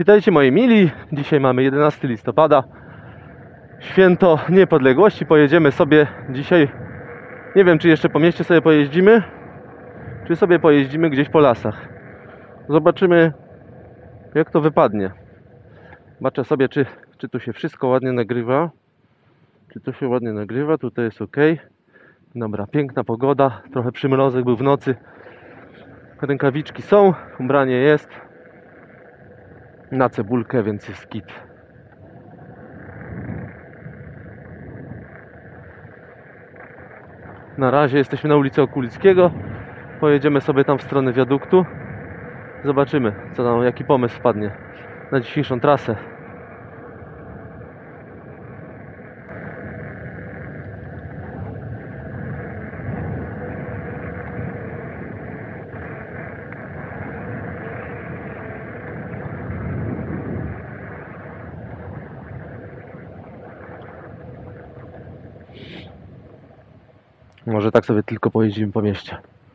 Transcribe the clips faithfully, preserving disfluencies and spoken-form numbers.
Witajcie moi mili, dzisiaj mamy jedenastego listopada, święto niepodległości. Pojedziemy sobie dzisiaj, nie wiem czy jeszcze po mieście sobie pojeździmy, czy sobie pojeździmy gdzieś po lasach. Zobaczymy jak to wypadnie. Zobaczę sobie czy, czy tu się wszystko ładnie nagrywa. Czy to się ładnie nagrywa, tutaj jest ok. Dobra, piękna pogoda, trochę przymrozek był w nocy. Rękawiczki są, ubranie jest na cebulkę, więc jest kit. Na razie jesteśmy na ulicy Okulickiego. Pojedziemy sobie tam w stronę wiaduktu. Zobaczymy, co tam, jaki pomysł wpadnie na dzisiejszą trasę. Może tak sobie tylko pojeździmy po mieście.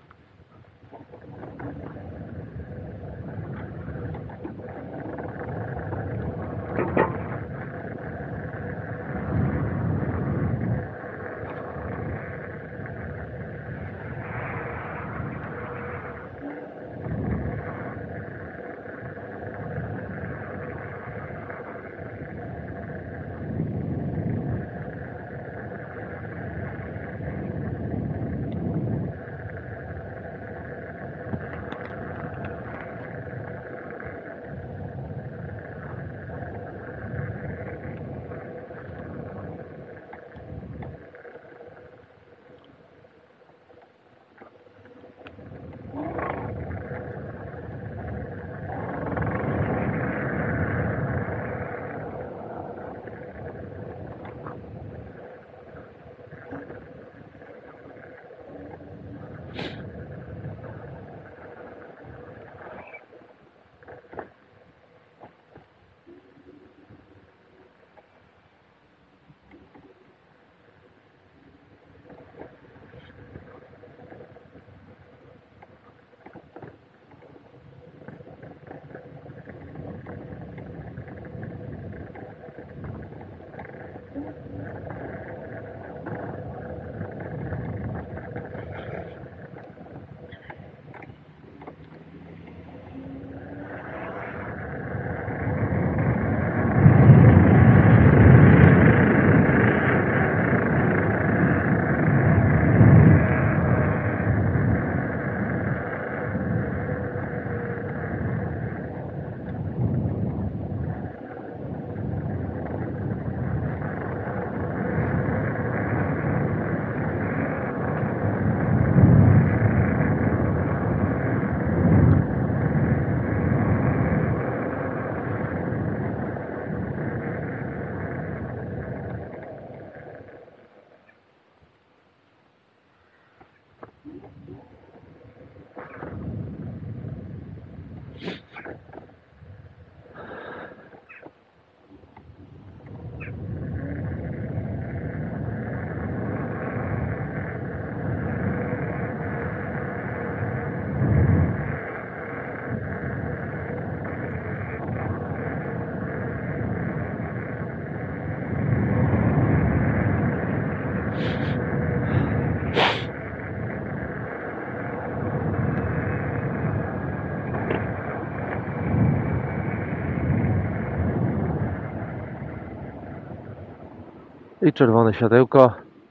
I czerwone światełko.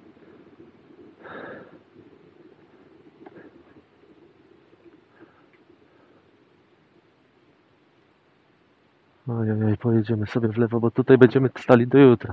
Ojej, pojedziemy sobie w lewo, bo tutaj będziemy stali do jutra.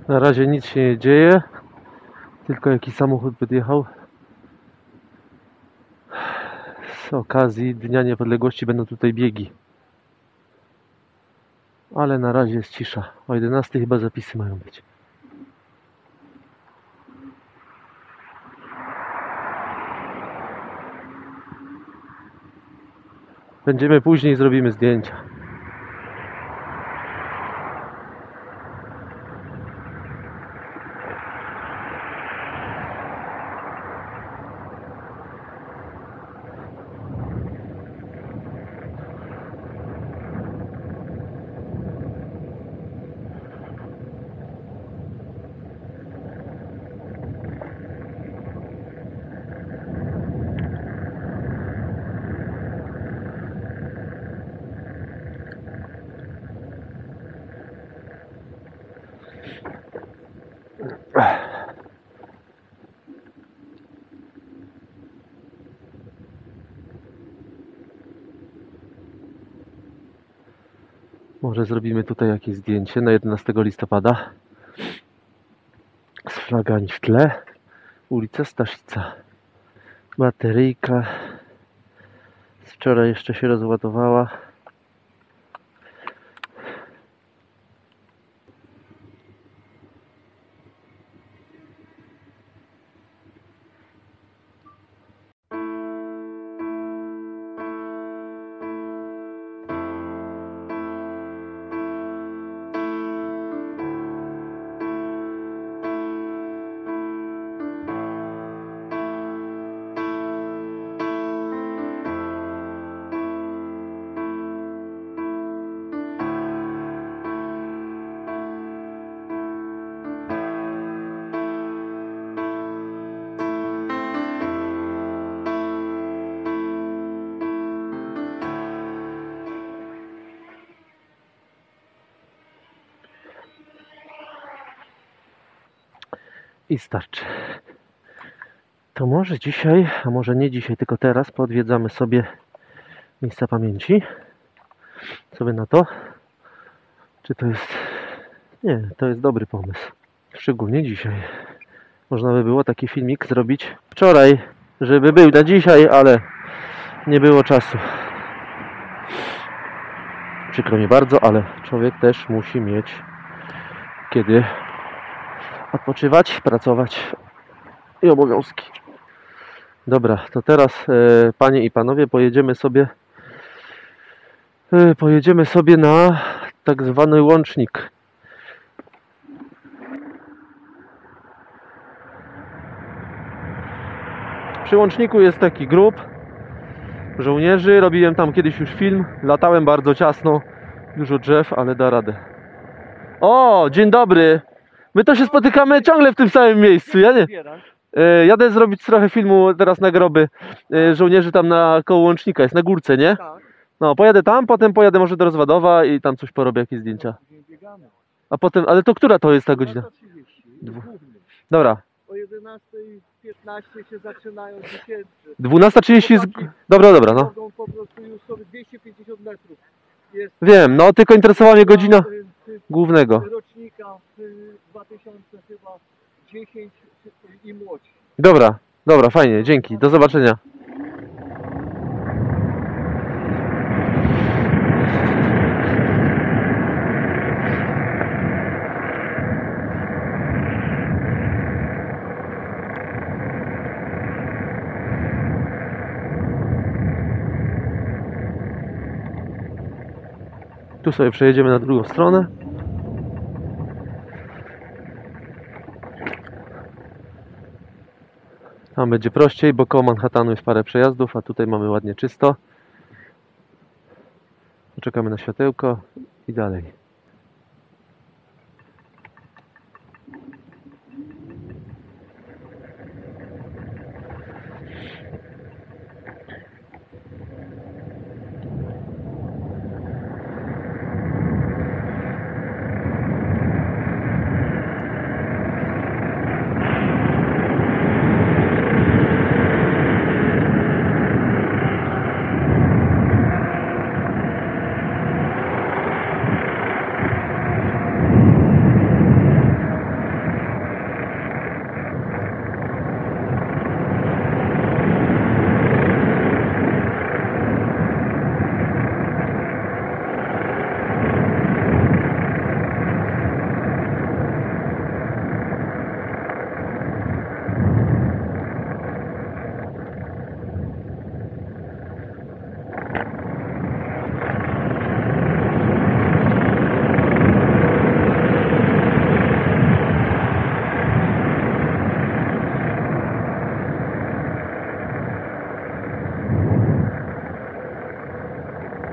Na razie nic się nie dzieje, tylko jakiś samochód podjechał. Z okazji Dnia Niepodległości będą tutaj biegi. Ale na razie jest cisza. O jedenastej chyba zapisy mają być. Będziemy później, zrobimy zdjęcia. Może zrobimy tutaj jakieś zdjęcie na jedenastego listopada. Z flagami w tle. Ulica Staszica. Bateryjka. Z wczoraj jeszcze się rozładowała. I starczy. To może dzisiaj, a może nie dzisiaj, tylko teraz poodwiedzamy sobie miejsca pamięci. Co wy na to? Czy to jest... Nie, to jest dobry pomysł. Szczególnie dzisiaj. Można by było taki filmik zrobić wczoraj, żeby był na dzisiaj, ale nie było czasu. Przykro mi bardzo, ale człowiek też musi mieć kiedy odpoczywać, pracować i obowiązki. Dobra, to teraz e, panie i panowie pojedziemy sobie e, pojedziemy sobie na tak zwany łącznik. Przy łączniku jest taki grób żołnierzy. Robiłem tam kiedyś już film. Latałem bardzo ciasno. Dużo drzew, ale da radę. O, dzień dobry. My to się spotykamy ciągle w tym samym miejscu. Ja nie. E, jadę zrobić trochę filmu teraz na groby e, żołnierzy tam na koło łącznika. Jest na górce, nie? No, pojadę tam, potem pojadę może do Rozwadowa i tam coś porobię, jakieś zdjęcia. A potem, ale to która to jest ta godzina? Dwu. Dobra. O jedenasta piętnaście się zaczynają dziesiętne. dwunasta trzydzieści jest... Dobra, dobra, no. Mogą po prostu już sobie dwieście pięćdziesiąt metrów. Jest Wiem, no tylko interesowała mnie godzina y, y, głównego. rocznika y, dwa tysiące dziesiąt i młodsi. Dobra, dobra, fajnie, dzięki, do zobaczenia. Tu sobie przejedziemy na drugą stronę. Tam będzie prościej, bo koło Manhattanu jest parę przejazdów, a tutaj mamy ładnie czysto. Poczekamy na światełko i dalej.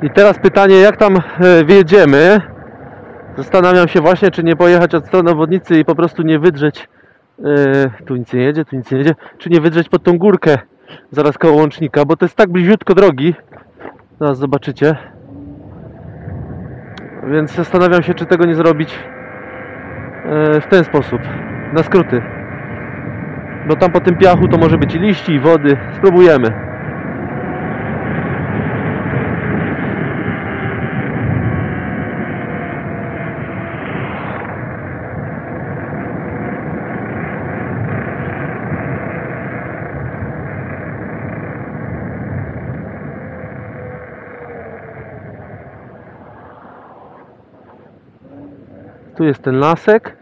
I teraz pytanie, jak tam e, wjedziemy. Zastanawiam się właśnie, czy nie pojechać od strony obwodnicy i po prostu nie wydrzeć. e, Tu nic nie jedzie, tu nic nie jedzie. Czy nie wydrzeć pod tą górkę zaraz koło łącznika, bo to jest tak bliziutko drogi. Zaraz zobaczycie. Więc zastanawiam się, czy tego nie zrobić e, w ten sposób, na skróty. Bo tam po tym piachu to może być i liści, i wody. Spróbujemy. Tu jest ten lasek.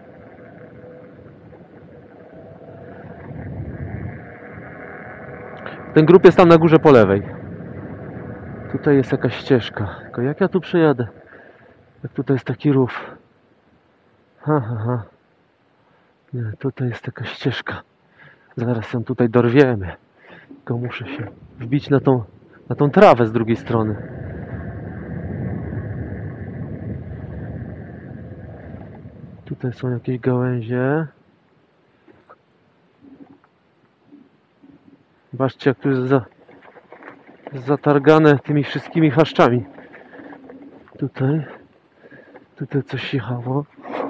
Ten grób jest tam na górze po lewej. Tutaj jest jakaś ścieżka. Tylko jak ja tu przejadę? Jak tutaj jest taki rów. Ha, ha, ha. Nie, tutaj jest taka ścieżka. Zaraz ją tutaj dorwiemy. Tylko muszę się wbić na tą, na tą trawę z drugiej strony. Tutaj są jakieś gałęzie. Zobaczcie, jak tu jest za, zatargane tymi wszystkimi chaszczami. Tutaj. Tutaj coś jechało.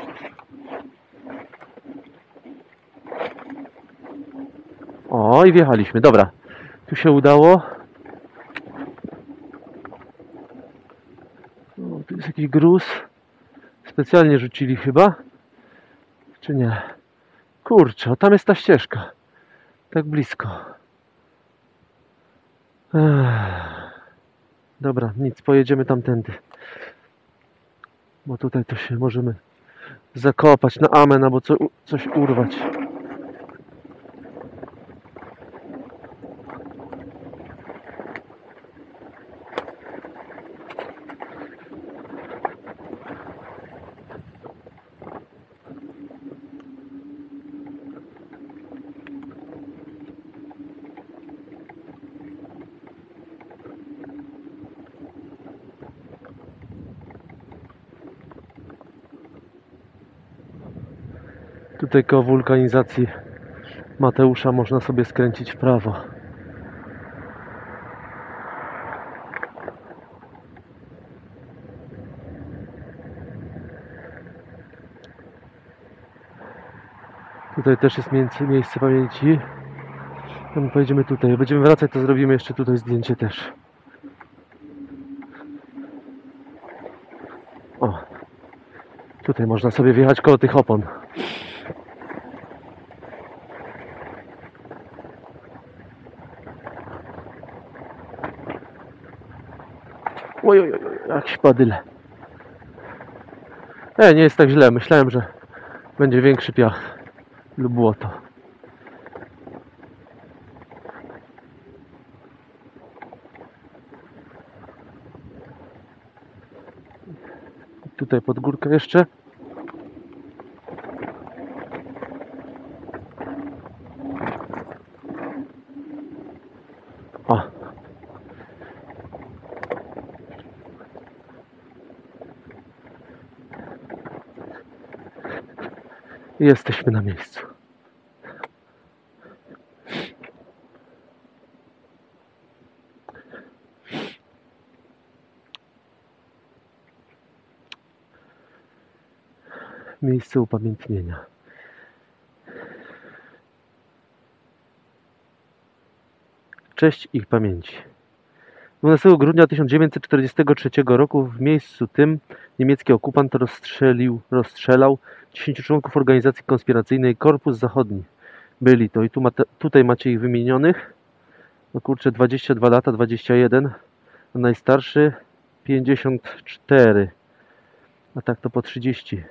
O, i wjechaliśmy. Dobra. Tu się udało. O, tu jest jakiś gruz. Specjalnie rzucili chyba. Czy nie? Kurczę, tam jest ta ścieżka. Tak blisko. Ech. Dobra, nic, pojedziemy tamtędy. Bo tutaj to się możemy zakopać na amen, albo co, coś urwać. Tutaj koło wulkanizacji Mateusza można sobie skręcić w prawo. Tutaj też jest miejsce, miejsce pamięci. No, pojedziemy tutaj. Jak będziemy wracać, to zrobimy jeszcze tutaj zdjęcie też. O, tutaj można sobie wjechać koło tych opon. Oj, oj, oj, jak śpadyle. E, nie jest tak źle. Myślałem, że będzie większy piach lub błoto. Tutaj pod górkę jeszcze. O. Jesteśmy na miejscu. Miejsce upamiętnienia. Cześć ich pamięci. dwunastego grudnia tysiąc dziewięćset czterdziestego trzeciego roku w miejscu tym niemiecki okupant rozstrzelił, rozstrzelał dziesięciu członków organizacji konspiracyjnej Korpus Zachodni. Byli to i tu mate, tutaj macie ich wymienionych. No kurczę, dwadzieścia dwa lata, dwadzieścia jeden. A najstarszy pięćdziesiąt cztery. A tak to po trzydzieści.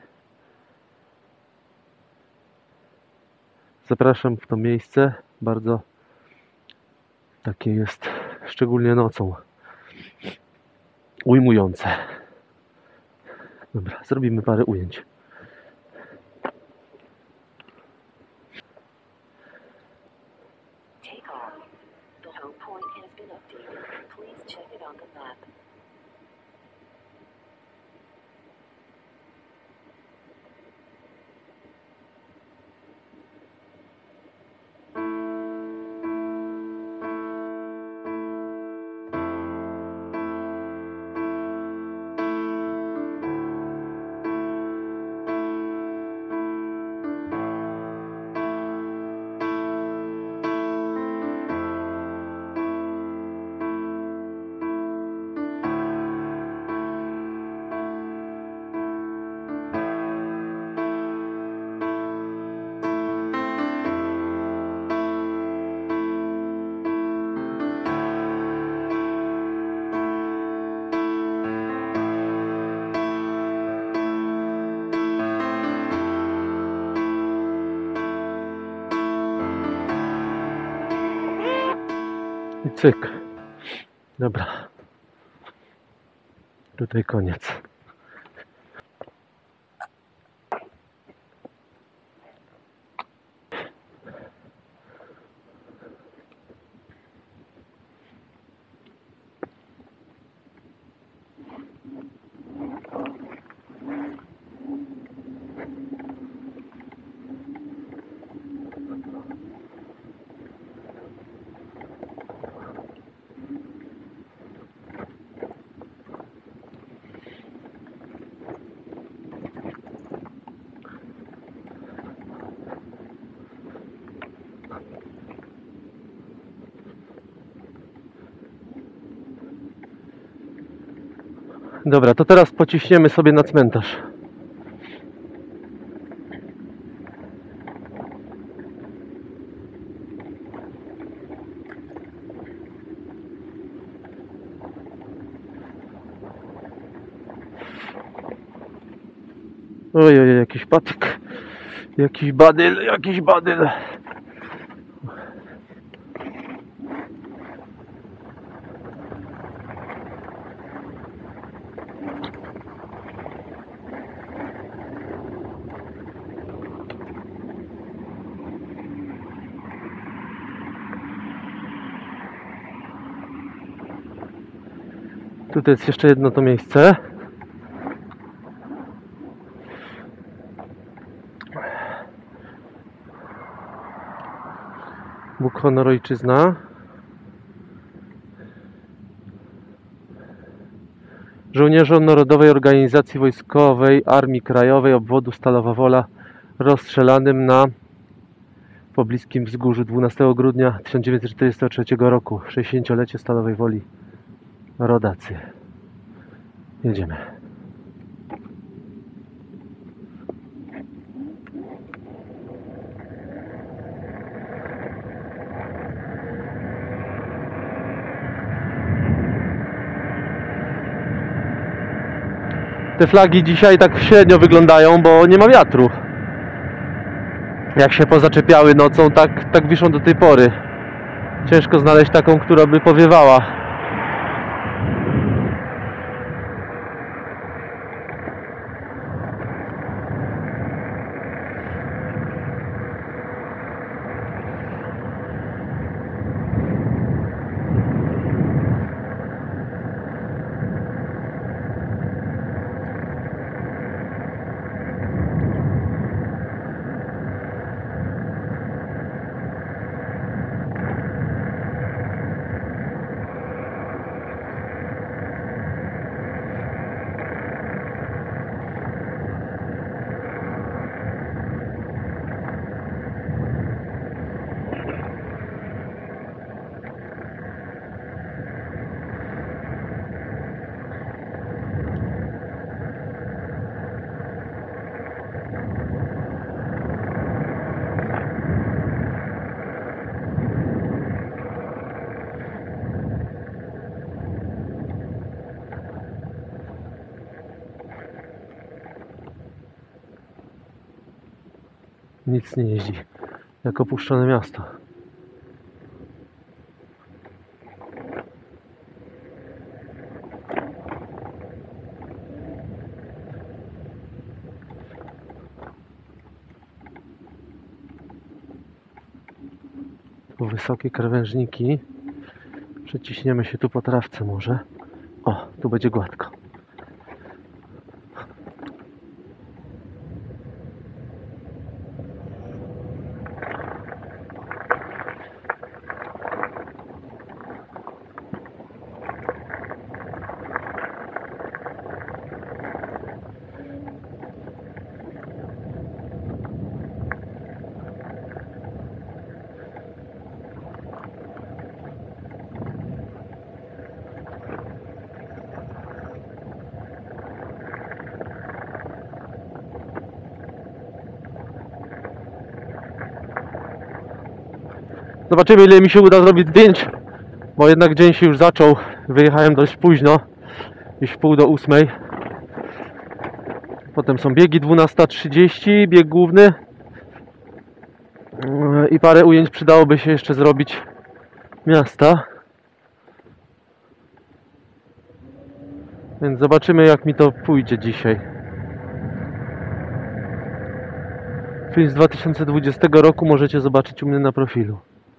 Zapraszam w to miejsce. Bardzo takie jest, szczególnie nocą, ujmujące. Dobra, zrobimy parę ujęć. I cyk. Dobra. Tutaj koniec. Dobra, to teraz pociśniemy sobie na cmentarz. Oj, oj, jakiś patyk. Jakiś badyl, jakiś badyl. Tutaj jest jeszcze jedno to miejsce. Bóg, honor, ojczyzna. Żołnierzom Narodowej Organizacji Wojskowej Armii Krajowej obwodu Stalowa Wola rozstrzelanym na pobliskim wzgórzu dwunastego grudnia tysiąc dziewięćset czterdziestego trzeciego roku. sześćdziesięciolecie Stalowej Woli. Rodacy. Jedziemy. Te flagi dzisiaj tak średnio wyglądają, bo nie ma wiatru. Jak się pozaczepiały nocą, tak, tak wiszą do tej pory. Ciężko znaleźć taką, która by powiewała. Nic nie jeździ, jak opuszczone miasto. Tu wysokie krawężniki. Przeciśniemy się tu po trawce może. O, tu będzie gładko. Zobaczymy, ile mi się uda zrobić zdjęć, bo jednak dzień się już zaczął. Wyjechałem dość późno, gdzieś w pół do ósmej. Potem są biegi dwunasta trzydzieści, bieg główny. I parę ujęć przydałoby się jeszcze zrobić miasta. Więc zobaczymy, jak mi to pójdzie dzisiaj. Film z dwa tysiące dwudziestego roku możecie zobaczyć u mnie na profilu.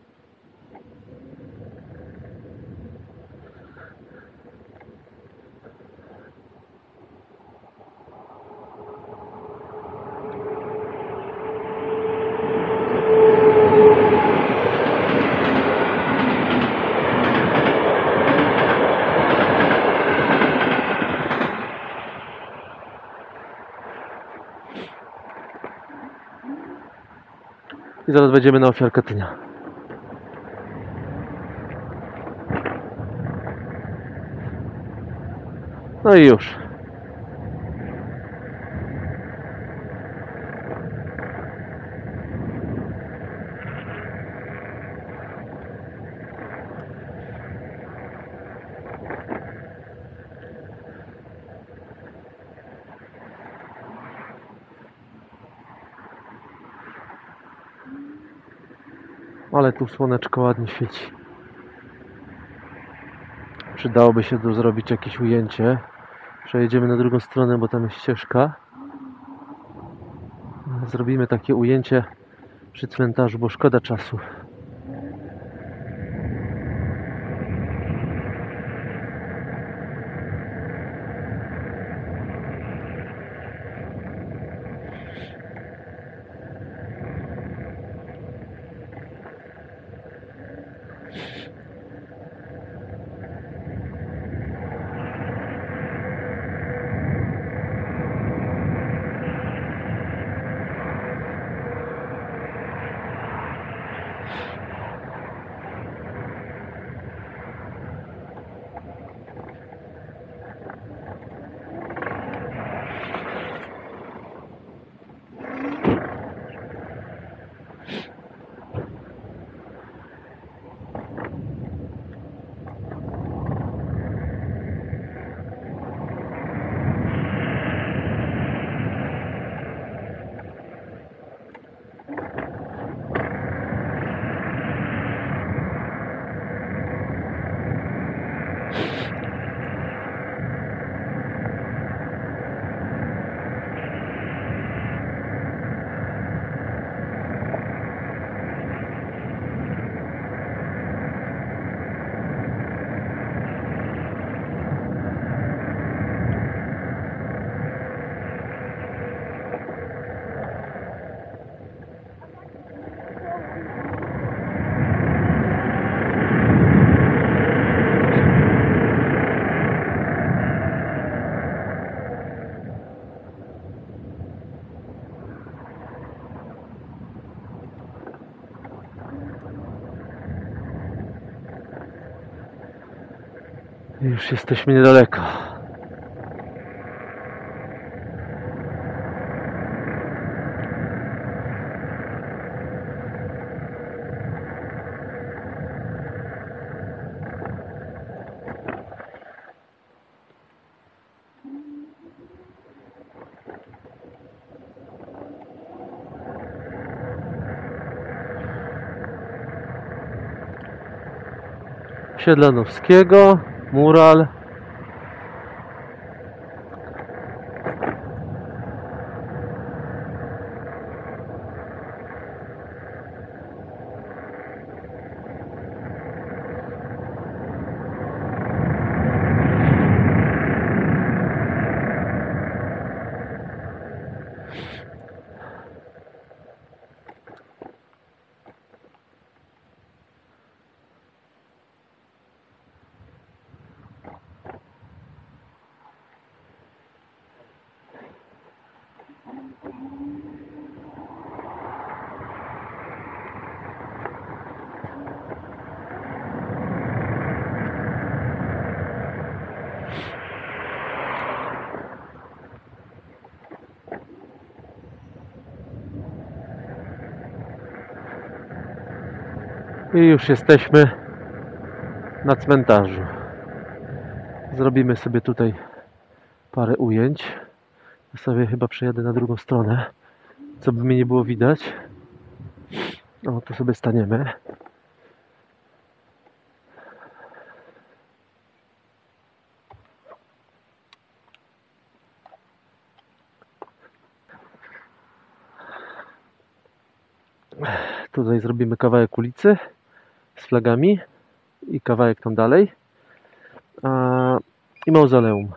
I zaraz będziemy na ofiarkę Tynia. No i już. Ale tu słoneczko ładnie świeci. Przydałoby się tu zrobić jakieś ujęcie. Przejedziemy na drugą stronę, bo tam jest ścieżka. Zrobimy takie ujęcie przy cmentarzu, bo szkoda czasu. Już jesteśmy niedaleko. Siedlanowskiego, mural. I już jesteśmy na cmentarzu. Zrobimy sobie tutaj parę ujęć. Ja sobie chyba przejadę na drugą stronę, co by mnie nie było widać. No, tu sobie staniemy. Tutaj zrobimy kawałek ulicy z flagami i kawałek tam dalej. A, i mauzoleum.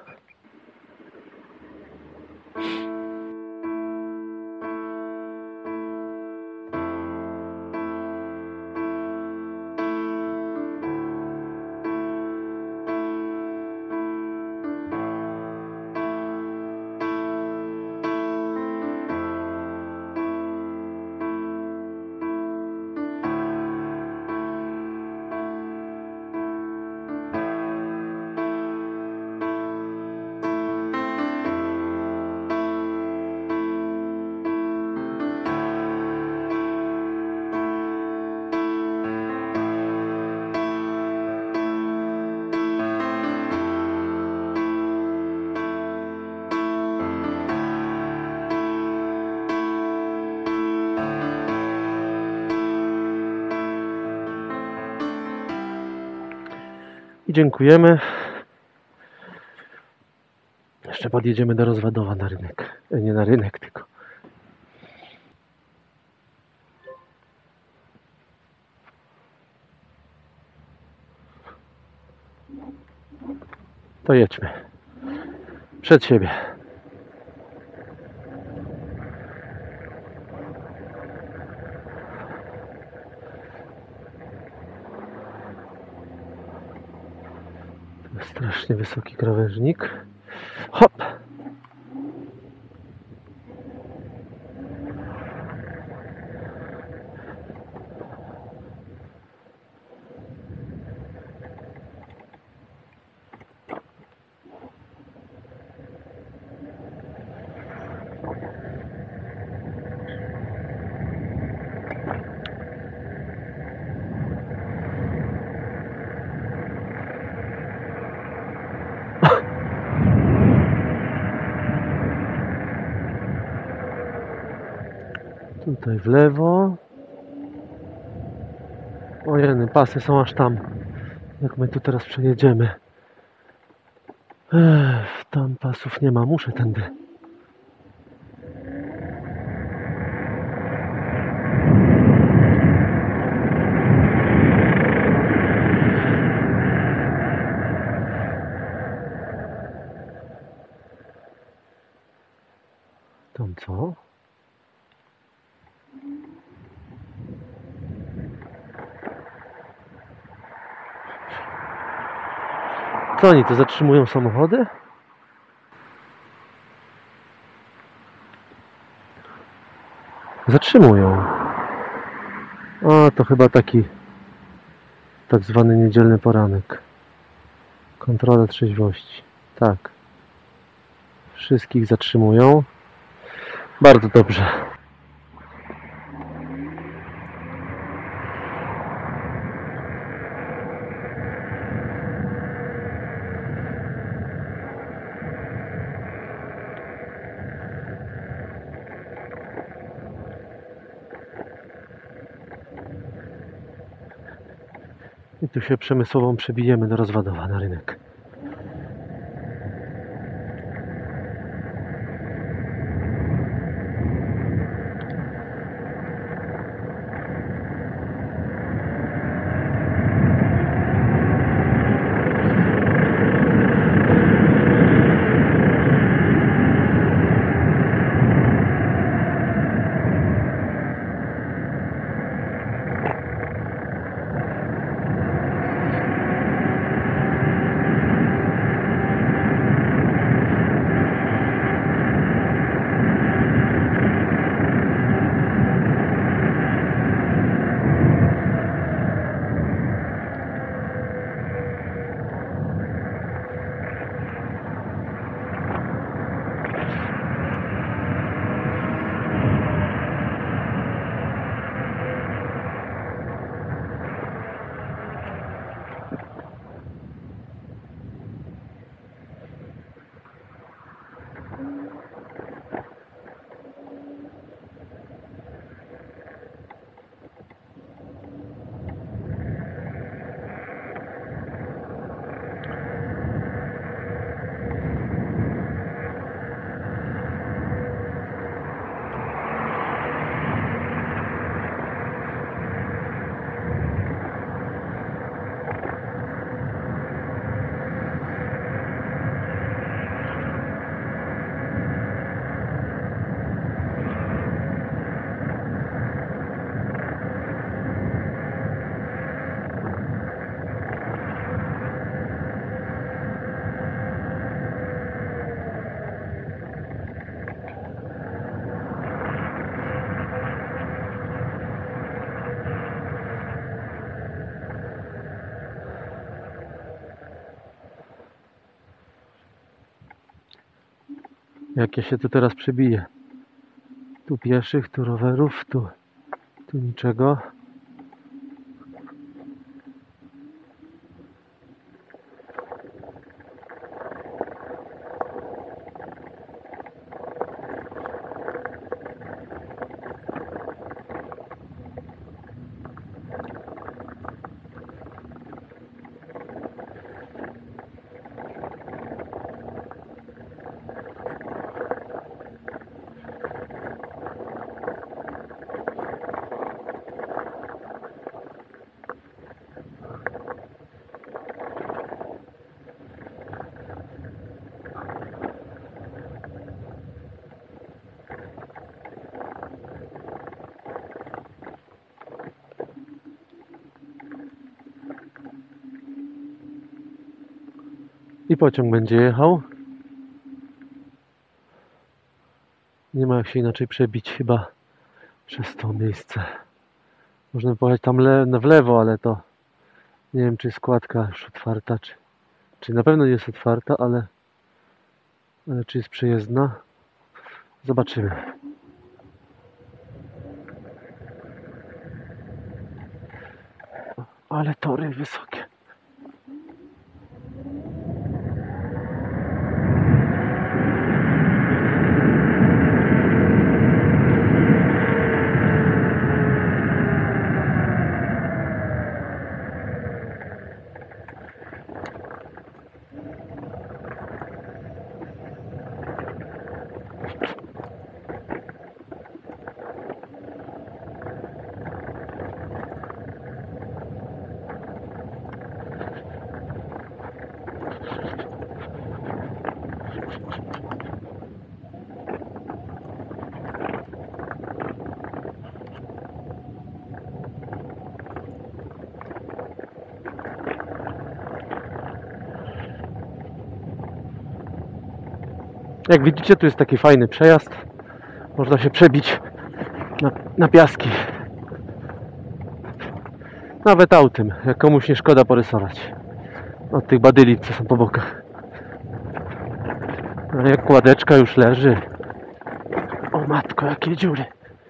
I dziękujemy. Jeszcze podjedziemy do Rozwadowa na rynek. E, Nie na rynek, tylko. To jedźmy. Przed siebie. Strasznie wysoki krawężnik. Hop! Tutaj w lewo. Ojeny, pasy są aż tam. Jak my tu teraz przejedziemy. Ech, tam pasów nie ma, muszę tędy. Tam co? Co oni tu zatrzymują samochody? Zatrzymują. O, to chyba taki tak zwany niedzielny poranek. Kontrola trzeźwości. Tak. Wszystkich zatrzymują. Bardzo dobrze. I tu się przemysłową przebijemy do Rozwadowa na rynek. Jak ja się tu teraz przebiję. Tu pieszych, tu rowerów, tu, tu niczego. I pociąg będzie jechał. Nie ma jak się inaczej przebić chyba przez to miejsce. Można pojechać tam le w lewo, ale to nie wiem, czy składka już otwarta, czy, czy na pewno nie jest otwarta, ale, ale czy jest przejezdna? Zobaczymy. Ale tory wysokie. Jak widzicie, tu jest taki fajny przejazd. Można się przebić na, na piaski. Nawet autem, jak komuś nie szkoda porysować. Od tych badyli, co są po bokach. A jak kładeczka już leży. O matko, jakie dziury.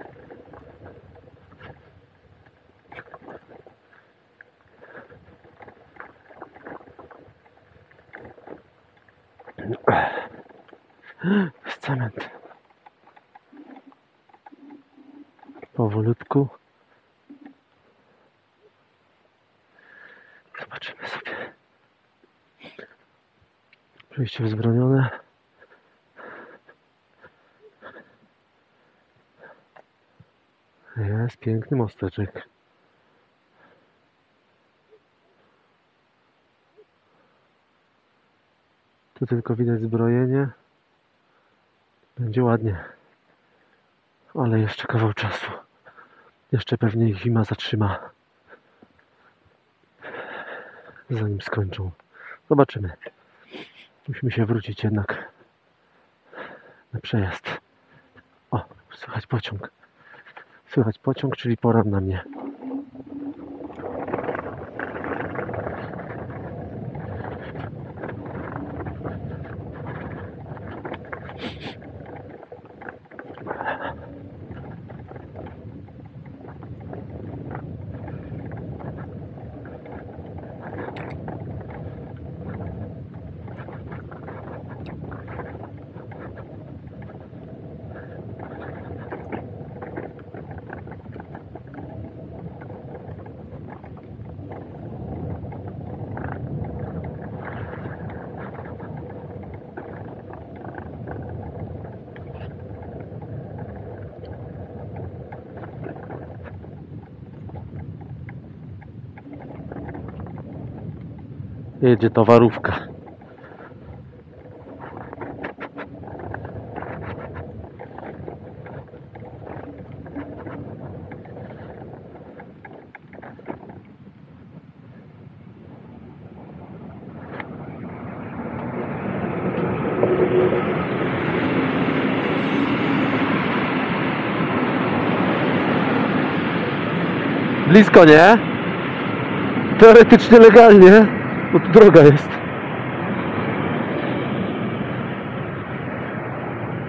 Jest cement. Powolutku. Zobaczymy sobie. Przejście wzbronione. Jest piękny mosteczek. Tu tylko widać zbrojenie. Będzie ładnie. Ale jeszcze kawał czasu. Jeszcze pewnie ich zima zatrzyma. Zanim skończą. Zobaczymy. Musimy się wrócić jednak na przejazd. O, słychać pociąg. Słychać pociąg, czyli pora na mnie. Jedzie towarówka. Blisko, nie? Teoretycznie legalnie, bo tu droga jest.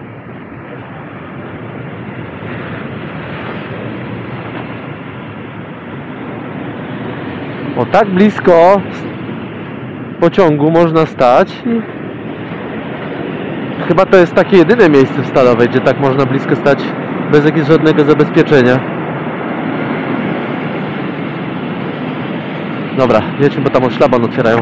tak blisko pociągu można stać i chyba to jest takie jedyne miejsce w Stalowej, gdzie tak można blisko stać bez jakiegoś żadnego zabezpieczenia. Dobra, jedźmy, bo tam od szlaban otwierają.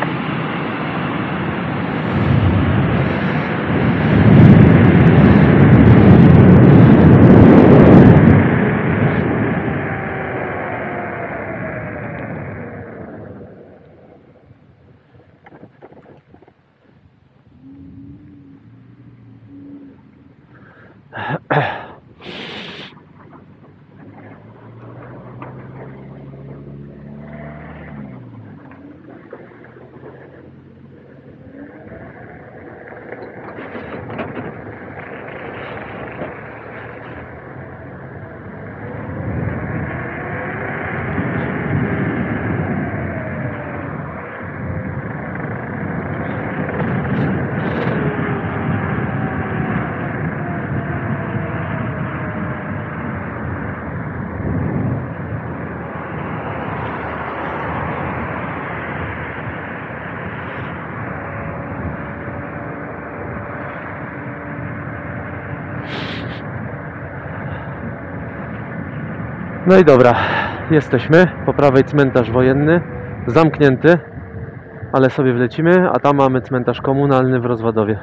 No i dobra, jesteśmy. Po prawej cmentarz wojenny, zamknięty, ale sobie wlecimy, a tam mamy cmentarz komunalny w Rozwadowie.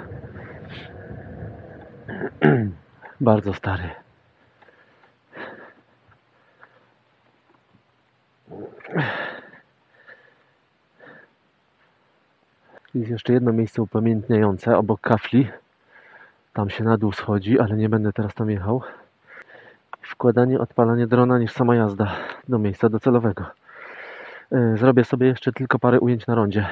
Bardzo stary. Jest jeszcze jedno miejsce upamiętniające obok kafli. Tam się na dół schodzi, ale nie będę teraz tam jechał. Wkładanie, odpalanie drona niż sama jazda do miejsca docelowego. Zrobię sobie jeszcze tylko parę ujęć na rondzie.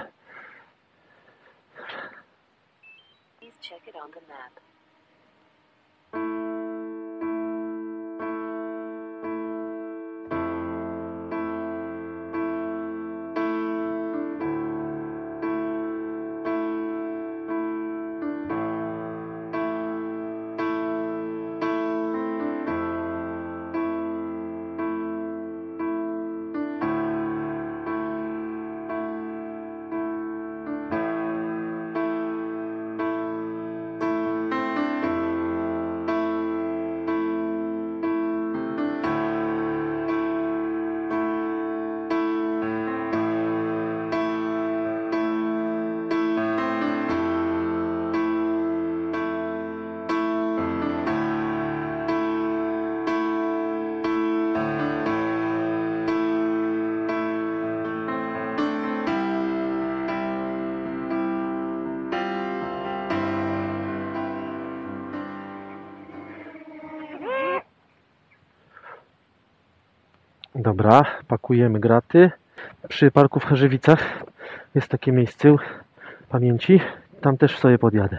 Dobra, pakujemy graty. Przy parku w Charzywicach jest takie miejsce pamięci. Tam też sobie podjadę.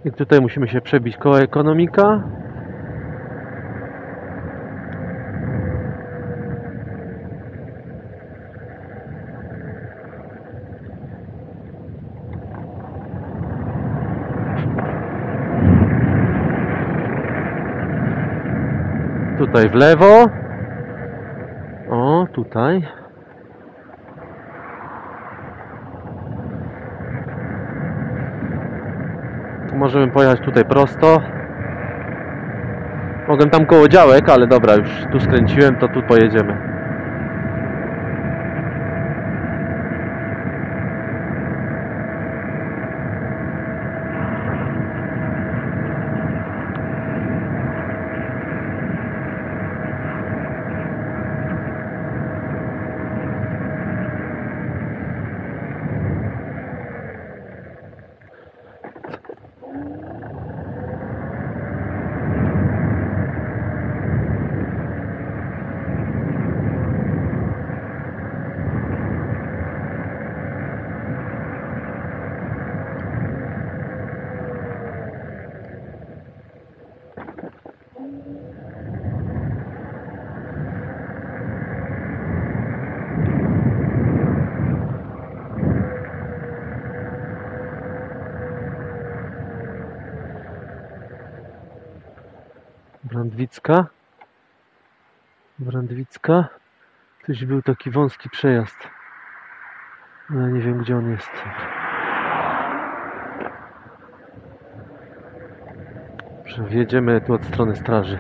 I tutaj musimy się przebić koło ekonomika. Tutaj w lewo. O, tutaj. Możemy pojechać tutaj prosto. Mogę tam koło działek, ale dobra, już tu skręciłem, to tu pojedziemy. Brandwicka. Brandwicka. Ktoś był taki wąski przejazd. Ale nie wiem, gdzie on jest. Wjedziemy tu od strony straży.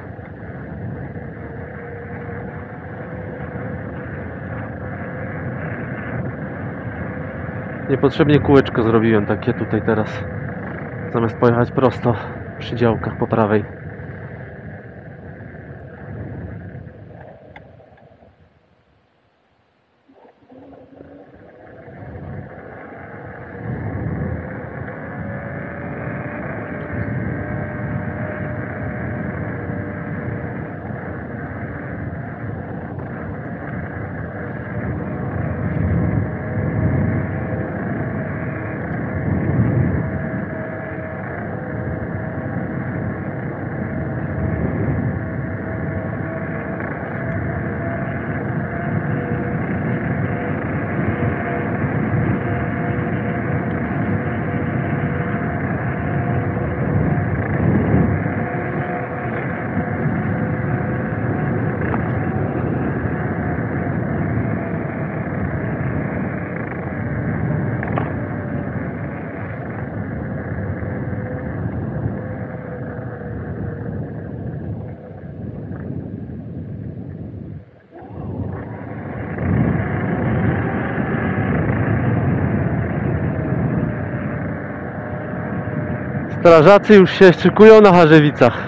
Niepotrzebnie kółeczko zrobiłem takie tutaj teraz. Zamiast pojechać prosto przy działkach po prawej. Strażacy już się szykują na Charzewicach.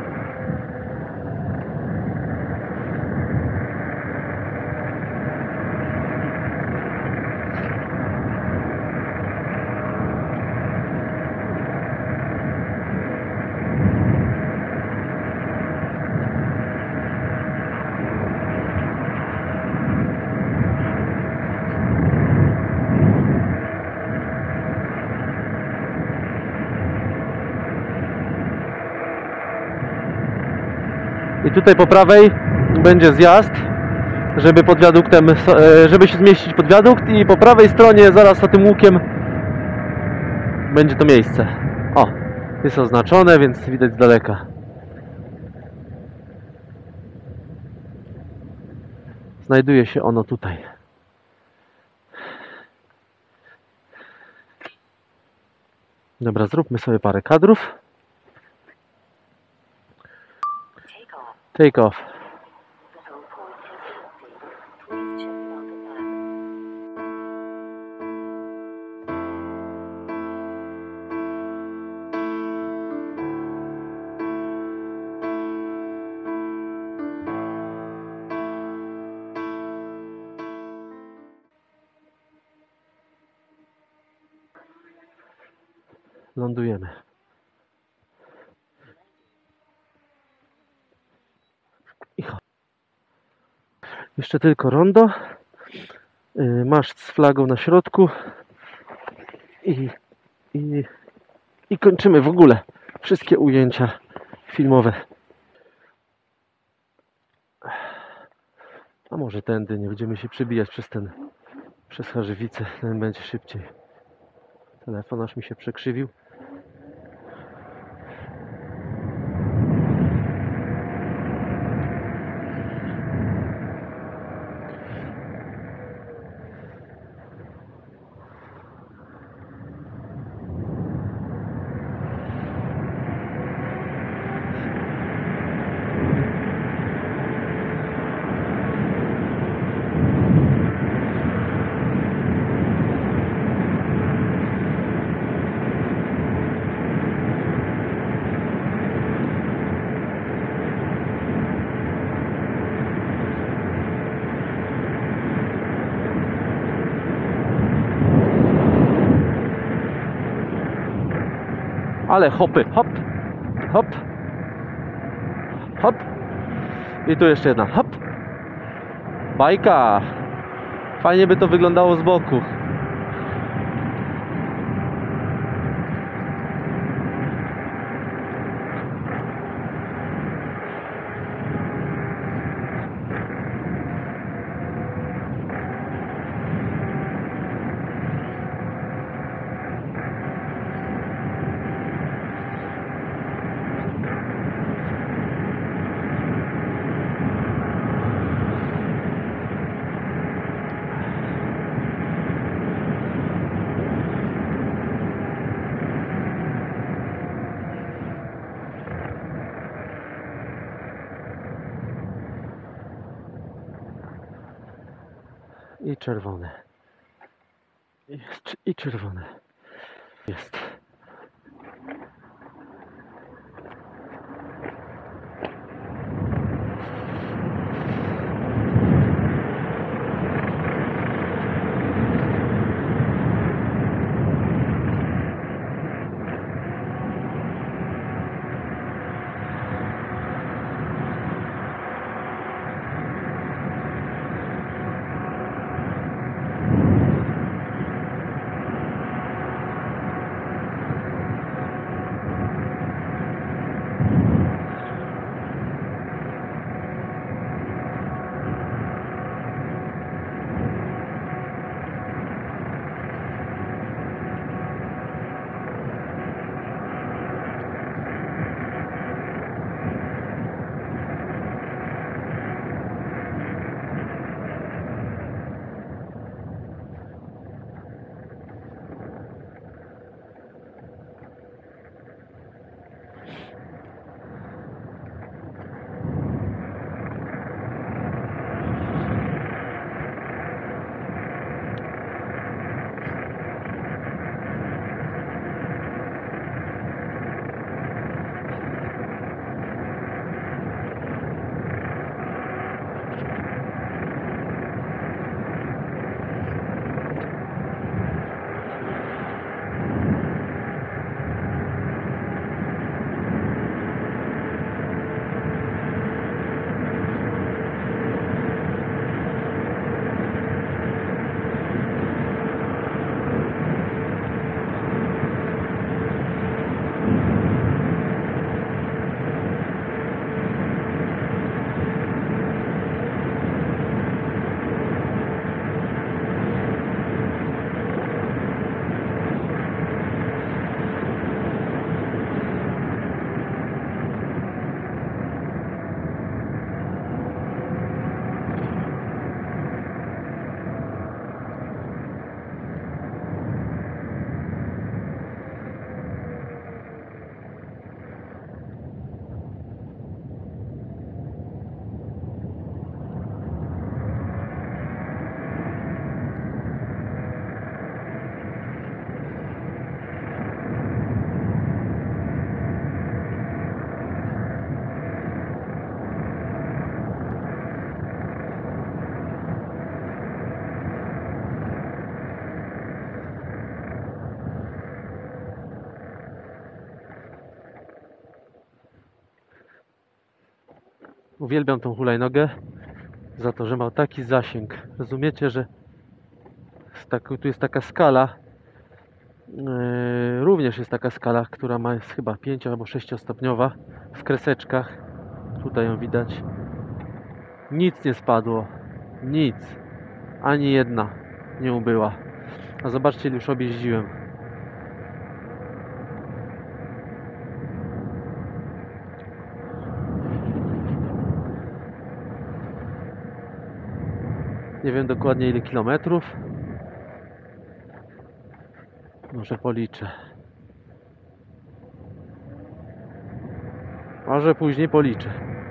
I tutaj po prawej będzie zjazd, żeby pod wiaduktem, żeby się zmieścić pod wiadukt, i po prawej stronie zaraz za tym łukiem będzie to miejsce. O, jest oznaczone, więc widać z daleka. Znajduje się ono tutaj. Dobra, zróbmy sobie parę kadrów. Take off. Lądujemy. I chodź. Jeszcze tylko rondo. Maszt z flagą na środku. I, i i kończymy w ogóle wszystkie ujęcia filmowe. A może tędy, nie będziemy się przebijać przez ten, przez Charzywicę, ten będzie szybciej. Telefon aż mi się przekrzywił. Ale hopy, hop, hop, hop. I tu jeszcze jedna, hop. Bajka. Fajnie by to wyglądało z boku. I czerwone. Jest i czerwone. Jest. Uwielbiam tą hulajnogę za to, że ma taki zasięg. Rozumiecie, że tak, tu jest taka skala Yy, również jest taka skala, która ma jest chyba pięcio albo sześciostopniowa w kreseczkach. Tutaj ją widać. Nic nie spadło. Nic. Ani jedna nie ubyła. A zobaczcie, ile już objeździłem. Nie wiem dokładnie ile kilometrów. Może policzę. Może później policzę.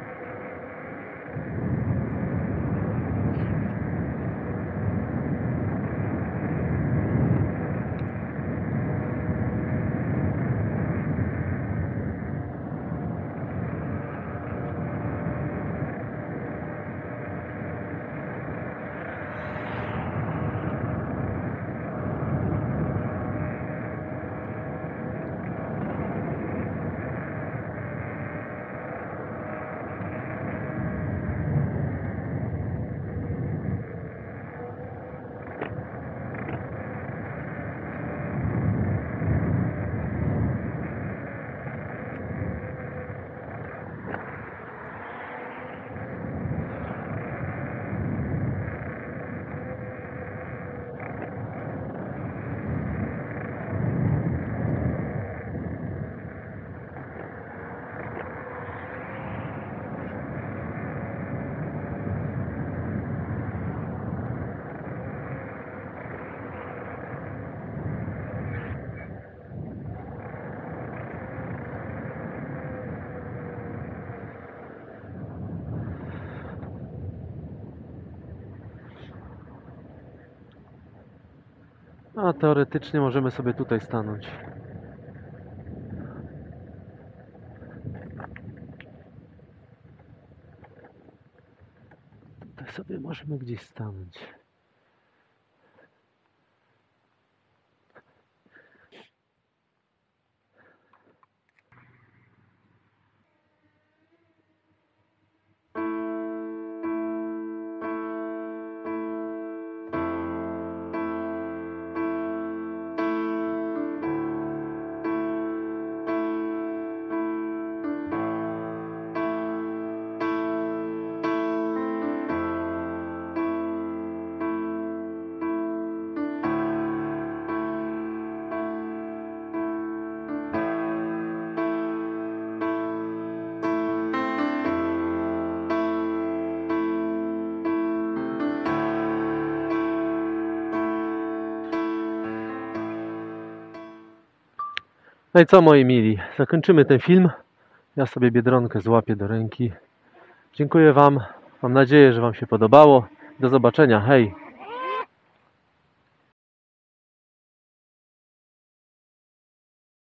A teoretycznie możemy sobie tutaj stanąć. Tutaj sobie możemy gdzieś stanąć. No i co, moi mili, zakończymy ten film. Ja sobie Biedronkę złapię do ręki. Dziękuję Wam. Mam nadzieję, że Wam się podobało. Do zobaczenia. Hej!